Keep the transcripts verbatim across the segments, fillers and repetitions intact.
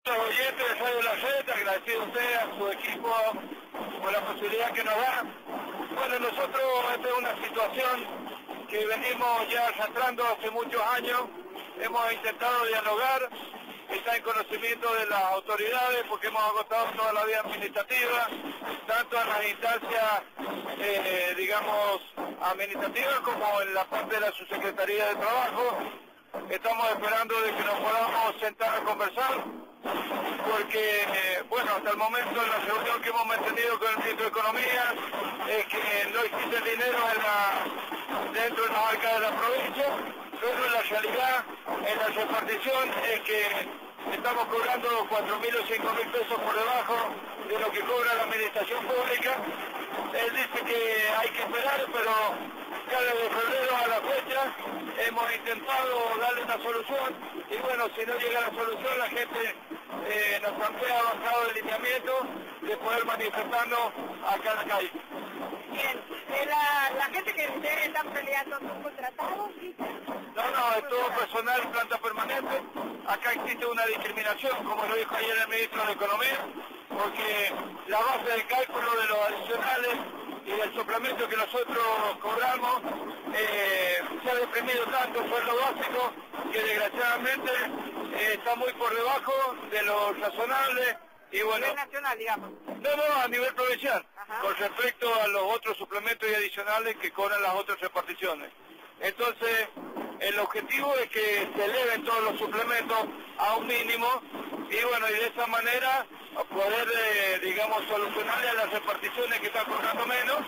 Los oyentes de Radio La Red, agradecido a usted, a su equipo, por la posibilidad que nos da. Bueno, nosotros, esta es una situación que venimos ya arrastrando hace muchos años. Hemos intentado dialogar, está en conocimiento de las autoridades porque hemos agotado toda la vía administrativa, tanto en las instancias, eh, digamos, administrativas como en la parte de la subsecretaría de Trabajo. Estamos esperando de que nos podamos sentar a conversar, porque, eh, bueno, hasta el momento en la reunión que hemos mantenido con el ministro de Economía es que no existe dinero en la, dentro de las arcas de la provincia, pero en la realidad, en la repartición es que estamos cobrando cuatro mil o cinco mil pesos por debajo de lo que cobra la administración pública. Él dice que hay que esperar, pero ya desde febrero a la fecha hemos intentado darle una solución y bueno, si no llega la solución la gente eh, nos plantea avanzado el lineamiento de poder manifestarnos acá en la calle. Bien, eh, la, la gente que ustedes están peleando son contratados, ¿sí? No, no, es todo personal y planta permanente. Acá existe una discriminación, como lo dijo ayer el ministro de Economía, porque la base de cálculo de los adicionales y del suplemento que nosotros cobramos eh, se ha deprimido tanto el sueldo básico que desgraciadamente eh, está muy por debajo de lo razonable. Y bueno, A nivel nacional, digamos. no, no, a nivel provincial, Ajá. con respecto a los otros suplementos y adicionales que cobran las otras reparticiones. Entonces, el objetivo es que se eleven todos los suplementos a un mínimo y bueno, y de esa manera poder, eh, digamos, solucionarle a las reparticiones que están cobrando menos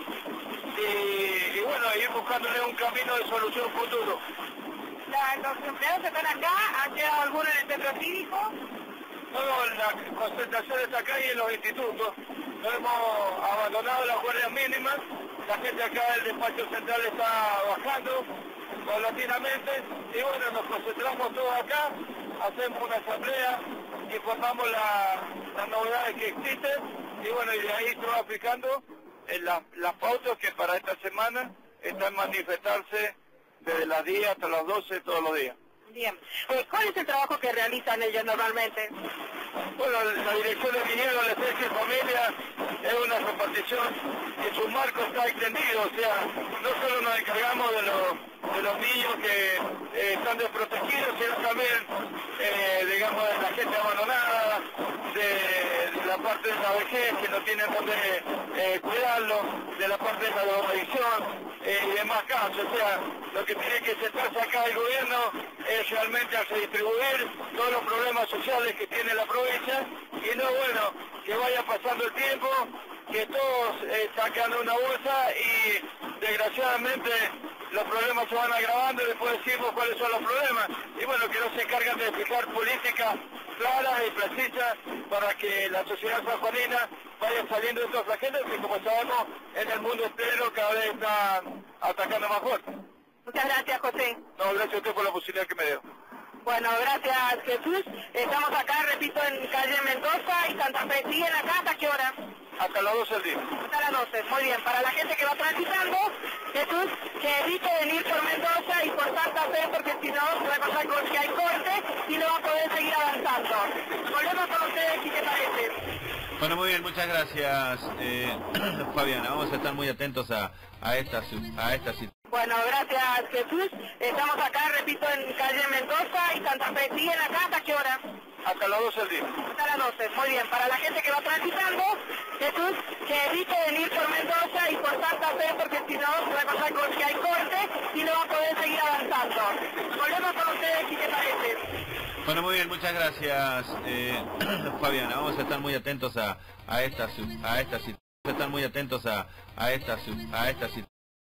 y, y bueno, ir buscándole un camino de solución futuro. La, los empleados que están acá, ¿han quedado alguno en el centro cívico? No, la concentración está acá y en los institutos. No hemos abandonado las guardias mínimas. La gente acá del despacho central está bajando paulatinamente. Y bueno, nos concentramos todos acá, hacemos una asamblea, informamos la, las novedades que existen. Y bueno, y de ahí se va aplicando en la, las pautas que para esta semana están manifestarse desde las diez hasta las doce todos los días. Bien. Eh, ¿Cuál es el trabajo que realizan ellos normalmente? Bueno, la Dirección de Viñedo, Adolescencia y Familia es una repartición que su marco está extendido, o sea, no solo nos encargamos de los, de los niños que eh, están desprotegidos, sino también, eh, digamos, de la gente abandonada, de, de la parte de la vejez que no tienen donde eh, cuidarlo, de la parte de la drogadicción eh, y demás casos, o sea, lo que tiene que sentarse acá el gobierno es realmente a redistribuir todos los problemas sociales que tiene la provincia y no, bueno, que vaya pasando el tiempo, que todos eh, sacan una bolsa y desgraciadamente los problemas se van agravando y después decimos cuáles son los problemas y bueno, que no se encargan de fijar políticas claras y precisas para que la sociedad sanjuanina vaya saliendo de estos flagelos que como sabemos en el mundo entero cada vez están atacando más fuerte. Muchas gracias, José. No, gracias a usted por la posibilidad que me dio. Bueno, gracias, Jesús. Estamos acá, repito, en calle Mendoza y Santa Fe. ¿Siguen acá hasta qué hora? Hasta las doce del día. Hasta las doce. Muy bien. Para la gente que va transitando, Jesús, que evite venir por Mendoza y por Santa Fe, porque si no, se va a pasar con que hay corte y no va a poder seguir avanzando. Volvemos con ustedes, si te parece. Bueno, muy bien, muchas gracias, eh, Fabiana. Vamos a estar muy atentos a, a esta a esta situación. Bueno, gracias, Jesús. Estamos acá, repito, en calle Mendoza y Santa Fe. ¿Siguen acá hasta qué hora? Hasta las doce del día. Hasta las doce. Muy bien. Para la gente que va transitando, Jesús, que evite venir por Mendoza y por Santa Fe, porque si no, se va a pasar con que hay corte y no va a poder seguir avanzando. Volvemos con ustedes, si te parece. Bueno, muy bien, muchas gracias, eh, Fabiana. Vamos a estar muy atentos a, a esta a esta situación. Vamos a estar muy atentos a, a esta a esta situación.